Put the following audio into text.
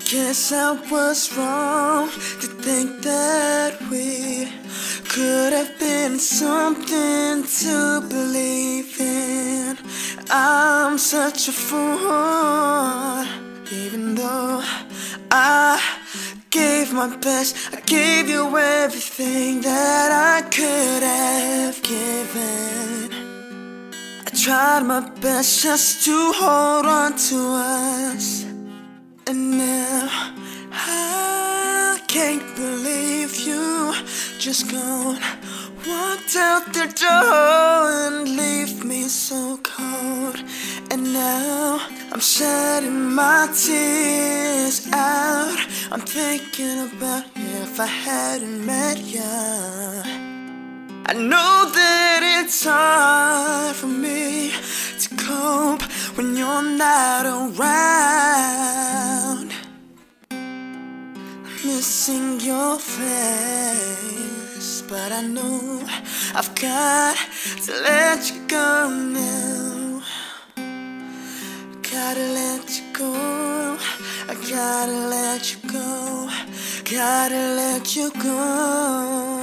Guess I was wrong to think that we could have been something to believe in. I'm such a fool, even though I gave my best. I gave you everything that I could have given. I tried my best just to hold on to us, and now I can't believe you just gone. Walked out the door and leave me so cold. And now I'm shedding my tears out. I'm thinking about if I hadn't met ya. I know that it's hard for me to cope when you're not around. Missing your face, but I know I've got to let you go now. Gotta let you go, I gotta let you go, gotta let you go.